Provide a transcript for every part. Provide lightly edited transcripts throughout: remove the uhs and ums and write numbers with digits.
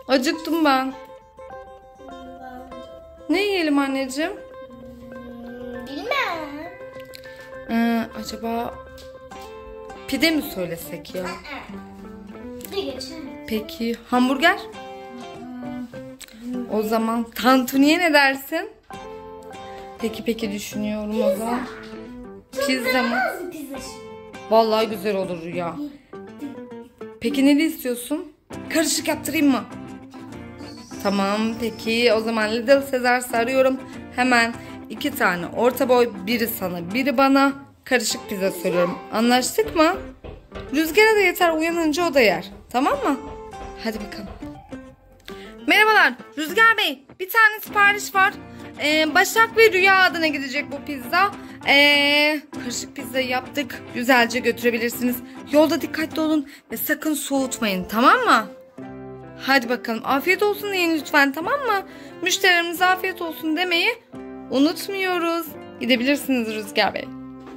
Acıktım ben. Ne yiyelim anneciğim? Bilmem. Acaba pide mi söylesek ya? Bir geçelim. Peki hamburger? O zaman tantuniye ne dersin? Peki düşünüyorum o zaman. Pizza mı? Pizza. Vallahi güzel olur Rüya. Peki ne istiyorsun? Karışık yaptırayım mı? Tamam peki o zaman Little Caesar arıyorum. Hemen 2 tane orta boy, biri sana biri bana, karışık pizza söylüyorum. Anlaştık mı? Rüzgar'a da yeter, uyanınca o da yer. Tamam mı? Hadi bakalım. Merhabalar Rüzgar Bey, bir tane sipariş var. Başak ve Rüya adına gidecek bu pizza. Karışık pizza yaptık. Güzelce götürebilirsiniz. Yolda dikkatli olun ve sakın soğutmayın, tamam mı? Hadi bakalım, afiyet olsun deyin lütfen, tamam mı? Müşterilerimize afiyet olsun demeyi unutmuyoruz. Gidebilirsiniz Rüzgar Bey.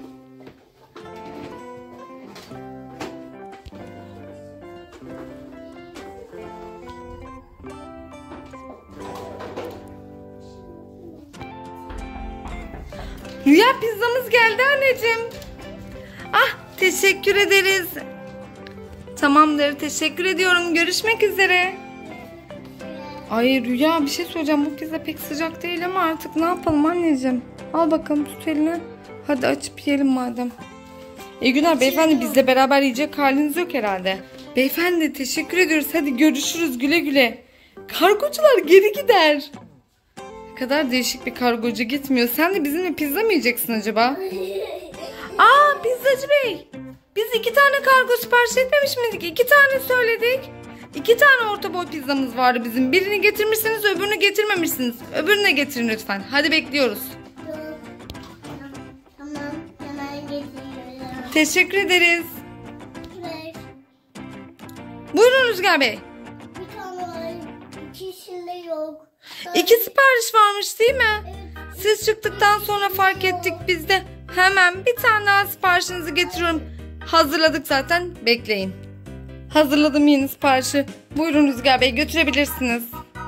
Rüya, pizzamız geldi anneciğim. Ah, teşekkür ederiz. Tamamdır, teşekkür ediyorum. Görüşmek üzere. Ay Rüya, bir şey söyleyeceğim. Bu pizza pek sıcak değil ama artık ne yapalım anneciğim? Al bakalım, tut elini. Hadi açıp yiyelim madem. İyi günler beyefendi, bizle beraber yiyecek haliniz yok herhalde. Beyefendi teşekkür ediyoruz. Hadi görüşürüz, güle güle. Kargocular geri gider. Ne kadar değişik bir kargocu gitmiyor. Sen de bizimle pizza mı yiyeceksin acaba? Aa, pizzacı bey. Biz 2 tane kargo sipariş etmemiş miydik? 2 tane söyledik. 2 tane orta boy pizzamız vardı bizim. Birini getirmişsiniz, öbürünü getirmemişsiniz. Öbürünü de getirin lütfen. Hadi bekliyoruz. Tamam, hemen getiriyorum. Teşekkür ederiz. Evet. Buyurun Rüzgar Bey. Bir tane var, ikisinde yok. 2 sipariş varmış değil mi? Evet. Siz çıktıktan sonra fark ettik biz de. Hemen bir tane daha siparişinizi getiriyorum. Hazırladık zaten. Bekleyin. Hazırladım yeni siparişi. Buyurun Rüzgar Bey, götürebilirsiniz.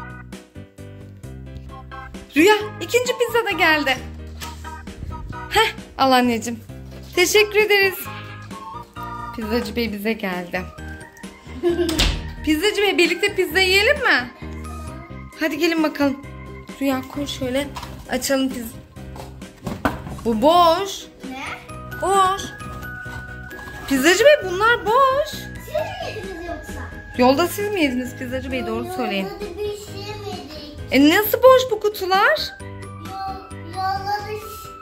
Rüya, 2. pizza da geldi. Heh, al anneciğim. Teşekkür ederiz. Pizzacı Bey bize geldi. Pizzacı Bey, birlikte pizza yiyelim mi? Hadi gelin bakalım. Rüya, koy şöyle. Açalım pizza. Bu boş. Ne? Boş. Pizzacı Bey, bunlar boş. Siz mi yediniz yoksa? Yolda siz mi yediniz Pizzacı Bey? Doğru söyleyin. Yolda da bir şey yemedik. Nasıl boş bu kutular? Yolda da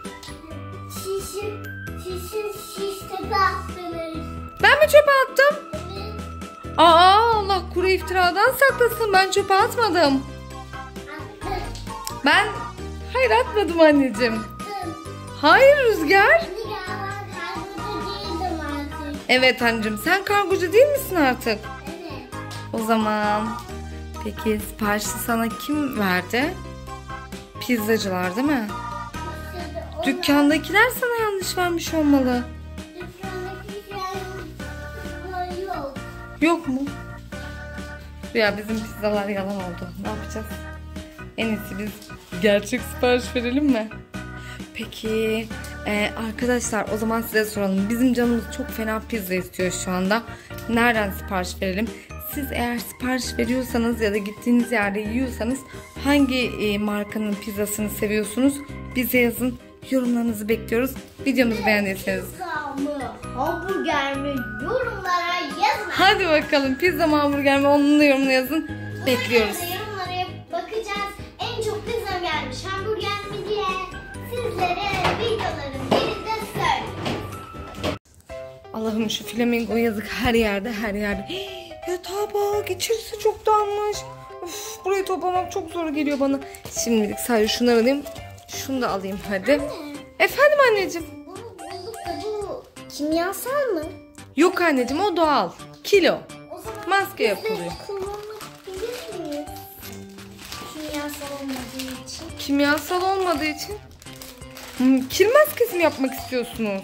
şiş tepe attınız. Ben mi çöpe attım? Evet. Allah kuru iftiradan saklasın. Ben çöpe atmadım. Attım. Hayır atmadım anneciğim. Attım. Hayır Rüzgar. Hadi gel, ben kargoda değildim artık. Evet anneciğim, sen kargocu değil misin artık? Evet. O zaman peki siparişi sana kim verdi? Pizzacılar değil mi? Dükkandakiler sana yanlış vermiş olmalı. Dükkandaki şey yok. Yok mu? Ya bizim pizzalar yalan oldu. Ne yapacağız? En iyisi biz gerçek sipariş verelim mi? Peki arkadaşlar, o zaman size soralım. Bizim canımız çok fena pizza istiyor şu anda. Nereden sipariş verelim? Siz eğer sipariş veriyorsanız ya da gittiğiniz yerde yiyorsanız hangi markanın pizzasını seviyorsunuz? Bize yazın. Yorumlarınızı bekliyoruz. Videomuzu beğendiyseniz. Pizza mı? Hamburger mi? Yorumlara yazın. Hadi bakalım, pizza mı hamburger mi? Onun da yorumunu yazın. Bekliyoruz. Yorumlara bakacağız. En çok pizza gelmiş, hamburger mi diye sizlere videoların birinde söyleyeceğiz. Allah'ım, şu flamingo yazık, her yerde. Yatağa bak, içerisi çok dağılmış. Of, burayı toplamak çok zor geliyor bana. Şimdilik sadece şunları alayım. Şunu da alayım hadi. Anne. Efendim anneciğim. Bunu bulduk da bu kimyasal mı? Yok anneciğim, o doğal. Kilo. O zaman Maske biz de yapılıyor. kullanabilir miyiz? Kimyasal olmadığı için. Kimyasal olmadığı için. Kil maskesi mi yapmak istiyorsunuz?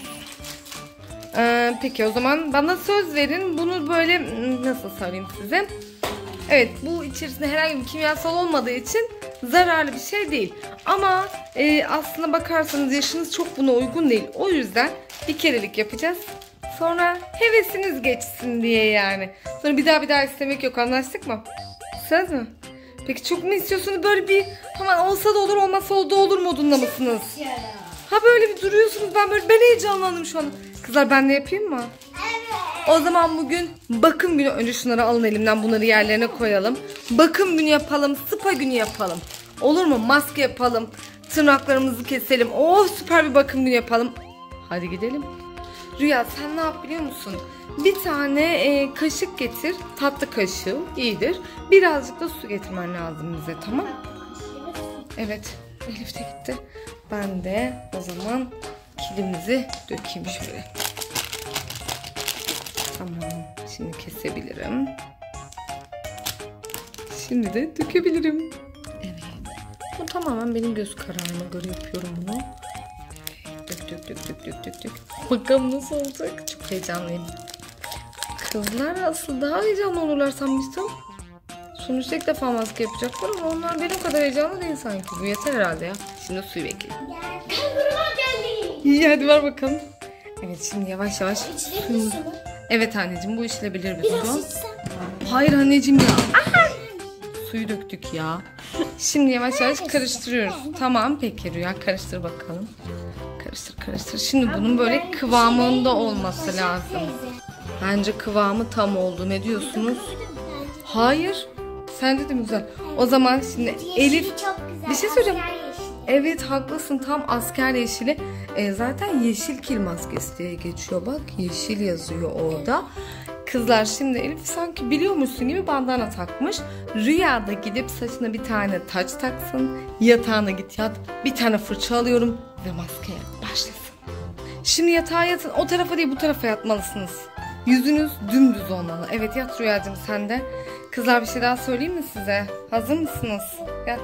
Peki o zaman bana söz verin. Bunu böyle nasıl sarayım size? Evet, bu içerisinde herhangi bir kimyasal olmadığı için zararlı bir şey değil. Ama aslına bakarsanız yaşınız çok buna uygun değil. O yüzden bir kerelik yapacağız. Sonra hevesiniz geçsin diye yani. Sonra bir daha istemek yok, anlaştık mı? Söz mü? Peki çok mu istiyorsunuz, böyle bir hemen olsa da olur olmasa da olur modunda mısınız? Ha böyle bir duruyorsunuz, ben heyecanlandım şu an. Kızlar ben de yapayım mı? Evet. O zaman bugün bakım günü. Önce şunları alın elimden, bunları yerlerine koyalım. Bakım günü yapalım, spa günü yapalım. Olur mu? Maske yapalım, tırnaklarımızı keselim. Oh, süper bir bakım günü yapalım. Hadi gidelim. Rüya sen ne yap biliyor musun? Bir tane kaşık getir, tatlı kaşığı iyidir. Birazcık da su getirmen lazım bize, tamam? Evet, Elif de gitti. Ben de o zaman kilimizi dökeyim şöyle. Tamam, şimdi kesebilirim. Şimdi de dökebilirim. Evet, bu tamamen benim göz kararıma göre yapıyorum bunu. Dök. Bakalım nasıl olacak. Çok heyecanlıyım. Kızlar aslında daha heyecanlı olurlar sanmıştım. Sonuçta ilk defa maske yapacaklar ama onlar benim kadar heyecanlı değil sanki. Bu yeter herhalde ya. Şimdi suyu bekleyin. Kanguruma geldi. İyi, hadi ver bakalım. Evet, şimdi yavaş yavaş. İçilebilir su mu? Evet anneciğim, bu işlebilir bir Biraz su. içsem. Hayır anneciğim ya. Suyu döktük ya. Şimdi yavaş yavaş karıştırıyoruz. Tamam peki Rüya, karıştır bakalım. Karıştır. Şimdi bunun böyle kıvamında olması lazım. Bence kıvamı tam oldu. Ne diyorsunuz? Hayır. Sen de güzel. O zaman şimdi Elif, Çok güzel. bir şey söyleyeceğim. Asker yeşili. Evet haklısın, tam asker yeşili. Zaten yeşil kil maskesi diye geçiyor, bak yeşil yazıyor orada. Kızlar şimdi Elif sanki biliyormuşsun gibi bandana takmış. Rüyada gidip saçına bir tane taç taksın. Yatağına git yat. Bir tane fırça alıyorum ve maskeye başlasın. Şimdi yatağa yatın. O tarafa değil bu tarafa yatmalısınız. Yüzünüz dümdüz olmalı. Evet yat Rüyacığım sen de. Kızlar bir şey daha söyleyeyim mi size? Hazır mısınız? Yat.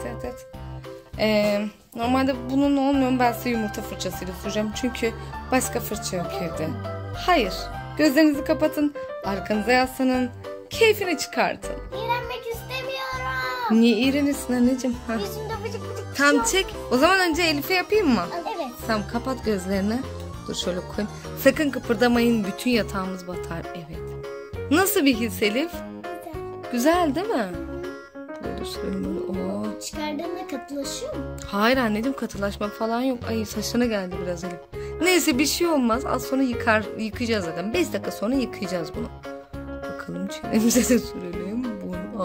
Normalde bunun olmuyor, ben size yumurta fırçasıyla süreceğim. Çünkü başka fırça yok evde. Hayır. Gözlerinizi kapatın. Arkanıza yaslanın. Keyfini çıkartın. İğrenmek istemiyorum. Niye iğrenirsin anneciğim? Ha. Yüzümde bıcık bıcık. Tam çek. O zaman önce Elif'e yapayım mı? Evet. Tamam kapat gözlerini. Dur şöyle koyayım. Sakın kıpırdamayın. Bütün yatağımız batar. Evet. Nasıl bir his Elif? Güzel değil mi? Böyle sürelim böyle. Oo. Çıkardığında katılaşıyor mu? Hayır anneciğim, katılaşma falan yok. Ay saçına geldi biraz Elif. Neyse bir şey olmaz. Az sonra yıkayacağız zaten. 5 dakika sonra yıkayacağız bunu. Bakalım çenemize de sürelim. Bunu.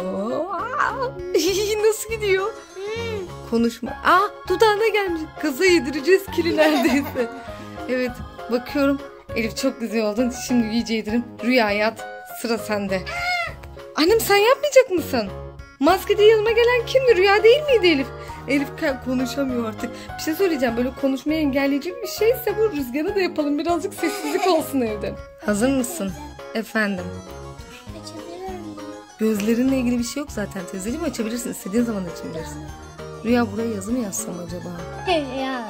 Nasıl gidiyor? Konuşma. Dudağına gelmiş. Kıza yedireceğiz kiri neredeyse. Evet bakıyorum. Elif çok güzel oldun. Şimdi iyice yedirim. Rüya yat. Sıra sende. Annem sen yapmayacak mısın? Maskede yanıma gelen kimdi? Rüya değil miydi Elif? Elif konuşamıyor artık. Bir şey söyleyeceğim. Böyle konuşmayı engelleyecek bir şeyse bu, Rüzgar'a da yapalım. Birazcık sessizlik olsun evde. Hazır mısın? Efendim. Açabilirim. Gözlerinle ilgili bir şey yok zaten teyzeciğim. Açabilirsin. İstediğin zaman açabilirsin. Rüya buraya yazı mı yazsam acaba? Ya.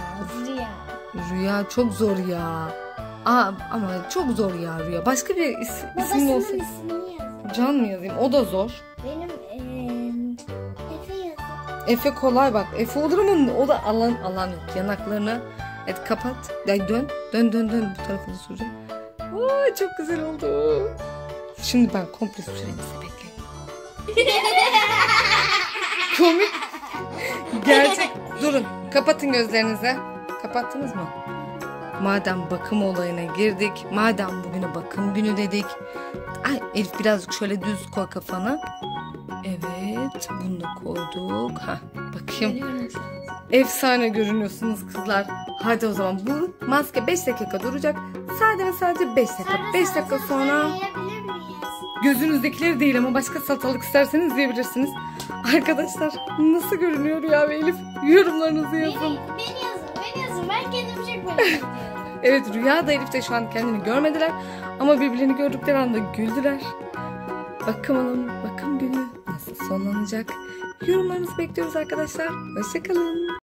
Rüya çok zor ya. Ama çok zor ya Rüya. Başka bir isim olsa. Babasının ismini yaz. Can mı yazayım? O da zor. Benim Efe yazıyor. Efe kolay bak. Efe olur ama o da alan yok. Yanaklarını kapat. Dön bu tarafını süreceğim. Çok güzel oldu. Şimdi ben komple süreyim, size bekleyin. Komik. Gerçek. Durun. Kapatın gözlerinizi. Kapattınız mı? Madem bakım olayına girdik. Madem bugüne bakım günü dedik. Elif birazcık şöyle düz koy kafanı. Evet. Bunu da koyduk. Bakayım. Efsane görünüyorsunuz kızlar. Hadi o zaman bu maske 5 dakika duracak. Sadece 5 dakika. 5 dakika sonra Yiyebilir miyiz? gözünüzdekileri değil ama başka salatalık isterseniz yiyebilirsiniz. Arkadaşlar nasıl görünüyor Rüya ve Elif? Yorumlarınızı yazın. Beni yazın. Ben kendimi çok merak ediyorum. Evet Rüya da Elif de şu an kendini görmediler. Ama birbirlerini gördükleri anda güldüler. Bakım günü nasıl sonlanacak? Yorumlarınızı bekliyoruz arkadaşlar. Hoşçakalın.